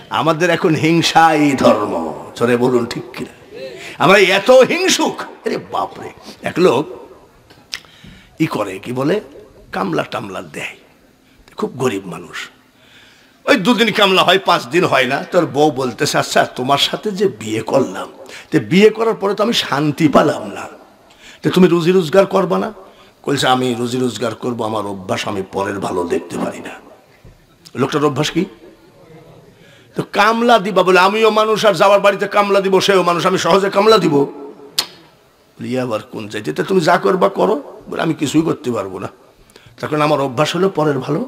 আমাদের এখন হিংসাই ধর্ম, চলে বলুন ঠিক কিনা? আমরা এত হিংসুক, আরে বাপরে। এক লোক ই করে, কি বলে, কামলা টামলা দেয়, খুব গরিব মানুষ। ওই 2 দিন কামলা হয়, 5 দিন হয় না। তোর বউ বলতেছে, আচ্ছা তোমার সাথে যে বিয়ে করলাম, তো বিয়ে করার পরে তো আমি শান্তি পেলাম না, তো তুমি রুজি রোজগার করবা না? বলছে আমি রুজি রোজগার করবো, আমার অভ্যাস, আমি পরের ভালো দেখতে পারি না। লোকটার অভ্যাস কি? তো কামলা দিবা বলে, আমিও মানুষ, আর যাওয়ার বাড়িতে কামলা দিব, সেও মানুষ, আমি সহজে কামলা দিব? আবার কোন চাইতে, তুমি যা করবা করো, বলে আমি কিছুই করতে পারবো না, তখন আমার অভ্যাস হলো পরের ভালো।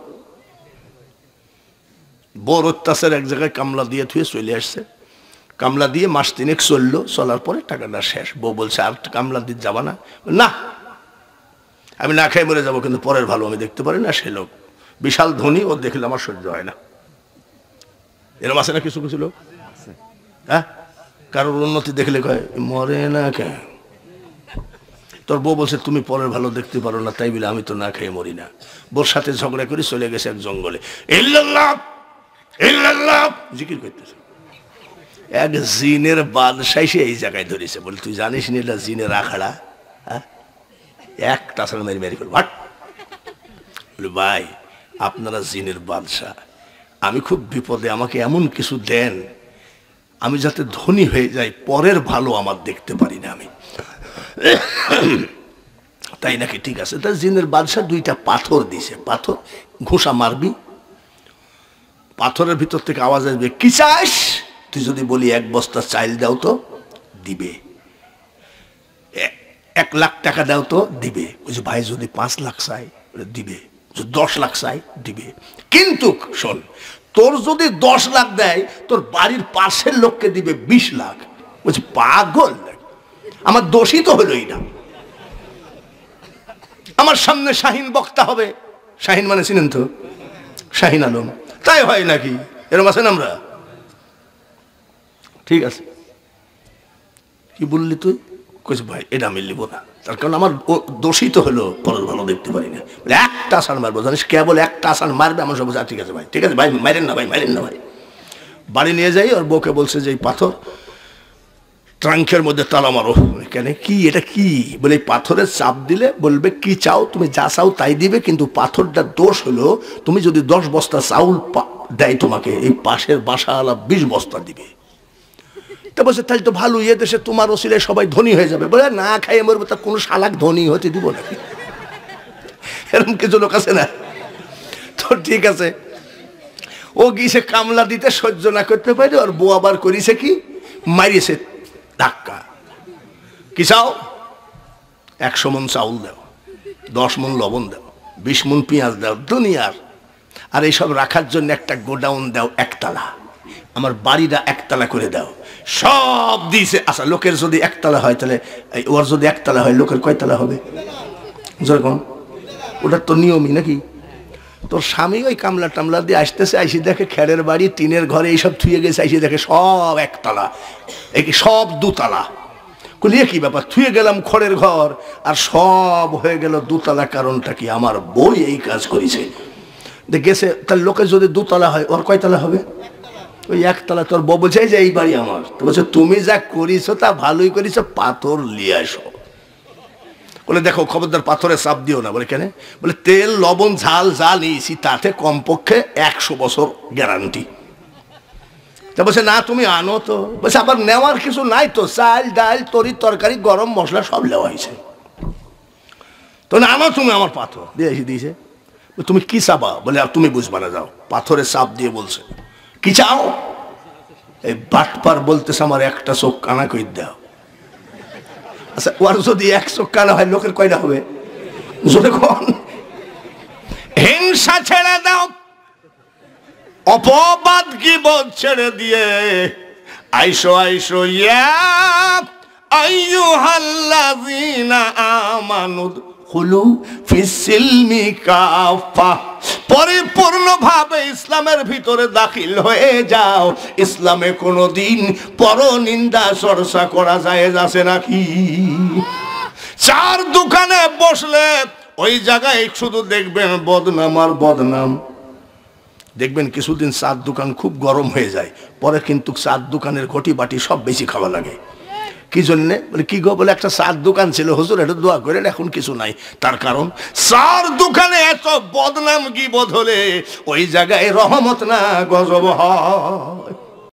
বড় অত্যাচার এক জায়গায় কামলা দিয়ে থুয়ে চলে আসছে। কামলা দিয়ে মাস 3 চললো, চলার পরে টাকাটা শেষ। বউ বলছে আর কামলা দিতে যাবা না? না, আমি না খেয়ে মরে যাবো, কিন্তু পরের ভালো আমি দেখতে পারি না। সে লোক বিশাল ধনী, ও দেখলে আমার সহ্য হয় না। এরকম আছে না কিছু কিছু লোক? হ্যাঁ, কারোর উন্নতি দেখলে কয় মরে না কেন? তোর বউ বলছে তুমি পরের ভালো দেখতে পারো না, তাই বলে আমি তো না খেয়ে মরি না। বোর সাথে ঝগড়া করে চলে গেছে এক জঙ্গলে, ইল্লাল্লাহ ইল্লাল্লাহ জিকির করতেছে। এক জিনের বাদশাহ সে এই জায়গায় ধরেছে, বলে তুই জানিস নি এটা জিনের আখড়া? হ্যাঁ, একটা আসলে মেরি মেরি করবো। বলে ভাই আপনারা জিনের বাদশাহ, আমি খুব বিপদে, আমাকে এমন কিছু দেন আমি যাতে ধনী হয়ে যাই, পরের ভালো আমার দেখতে পারি না আমি। তাই নাকি? ঠিক আছে। তা জিনের বাদশাহ 2টা পাথর দিছে, পাথর ঘুষা মারবি, পাথরের ভিতর থেকে আওয়াজ আসবে, কি চাস? তুই যদি বলি 1 বস্তা চাইল দাও তো দিবে, 1 লাখ টাকা দাও তো দিবে। বলছে ভাই যদি 5 লাখ চাই দিবে, 10 লাখ চাই দিবে, কিন্তু শোন তোর যদি 10 লাখ দেয় তোর বাড়ির পাশের লোককে দিবে 20 লাখ। বলছে পাগল, আমার দোষই তো হলোই না, আমার সামনে শাহিন বক্তা হবে। শাহিন মানে চিনেন তো? শাহিন আলম। তাই হয় নাকি? এরকম আছেন আমরা? ঠিক আছে, কি বললি তুই? কইছে ভাই এটা আমি লিব না, তার কারণ আমার দোষই তো হলো পরের ভালো দেখতে পারি না। বলে একটা আসান মারবো, জানিস কেবল একটা আসান মারবে। আমার সব ঠিক আছে ভাই, ঠিক আছে ভাই, মারেন না ভাই, মারেন না ভাই। বাড়ি নিয়ে যাই, ওর বউকে বলছে যে এই পাথর ট্রাঙ্কের মধ্যে তালা মারো। কেন? কি এটা কি? বলে এই পাথরের চাপ দিলে বলবে কি চাও, তুমি যা চাও তাই দিবে, কিন্তু পাথরটার দোষ হলো তুমি যদি 10 বস্তা চাউল দেয় তোমাকে, এই পাশের বাসাওয়ালা 20 বস্তা দিবে। তা বলছে তাহলে তো ভালো, ইয়ে দেশে তোমার ওসিলায় সবাই ধনী হয়ে যাবে। বলে না খাইয়ে মরবো, তা কোনো শালাক ধনী হতে দিব নাকি? এরকম কিছু লোক আছে না? তো ঠিক আছে, ও গিয়েছে কামলা দিতে, সহ্য না করতে পারে, ওর বউ আবার করিছে কি, মারিয়েছে ধাক্কা। কি চাও? 100 মণ চাউল দাও, 10 মণ লবণ দাও, 20 মণ পেঁয়াজ দাও, দুনিয়ার। আর এইসব রাখার জন্য একটা গোডাউন দাও 1 তালা, আমার বাড়িটা 1 তালা করে দাও। সব দিয়েছে। আচ্ছা লোকের যদি 1 তালা হয়, তাহলে ওর যদি 1 তালা হয়, লোকের কয় তালা হবে? যেরকম ওটার তো নিয়মই নাকি? তোর স্বামী ওই কামলা টামলা দিয়ে আসতেছে, আইসি দেখে খেরের বাড়ি, টিনের ঘরে এইসব থুয়ে গেছে, আইসি দেখে সব 1 তালা, সব 2 তালা। কলিয়ে কি ব্যাপার, থুয়ে গেলাম খড়ের ঘর আর সব হয়ে গেল 2 তালা। কারণটা কি? আমার বই এই কাজ করেছে। গেছে, তার লোকের যদি 2 তালা হয়, ওর কয় তালা হবে? ওই 1 তালা। তোর বউ বলছে যে এই বাড়ি আমার। তো বলছে তুমি যা করিছো তা ভালোই করিছো, পাথর নিয়ে আসো। বলে দেখো খবরদার পাথরে চাপ দিও না। বলে কেন? বলে তেল লবণ ঝাল যা নিয়েছি তাতে কমপক্ষে 100 বছর গ্যারান্টি। তা বলছে না তুমি আনো তো। বলছে আবার নেওয়ার কিছু নাই তো, চাল ডাল তরি তরকারি গরম মশলা সব নেওয়া হয়েছে, তো না আনো তুমি আমার পাথর দিয়ে দিয়েছে। তুমি কি চাবা? বলে আর তুমি বুঝবা না, যাও। পাথরে চাপ দিয়ে বলছে কি চাও? এই বাটপার বলতেছে আমার একটা চোখ কানা করে দাও। আচ্ছা ওর যদি 1 চোখ কানা হয়, লোকের কয়টা হবে? যখন হিংসা ছেড়ে দাও, অপবাদ কি বোধ ছেড়ে দিয়ে আইসো আইসো ইয়া আইয়ুহাল্লাযীনা আমানু খুলু ফিস-সিলমি কাফা। পরিপূর্ণভাবে ইসলামের ভিতরে দাখিল হয়ে যাও। ইসলামে কোনোদিন পরনিন্দা চর্চা করা জায়েজ আছে নাকি? 4 দোকানে বসলে ওই জায়গায় শুধু দেখবেন বদনাম আর বদনাম। দেখবেন কিছুদিন চার দোকান খুব গরম হয়ে যায়, পরে কিন্তু চার দোকানের ঘটি বাটি সব বেশি খাওয়া লাগে। কি জন্যে? বলে কি গো, বলে একটা চার দোকান ছিল হুজুর, এটা দোয়া করেন, এখন কিছু নাই। তার কারণ চার দোকানে এত বদনাম কি বদলে ওই জায়গায় রহমত না গজব হয়।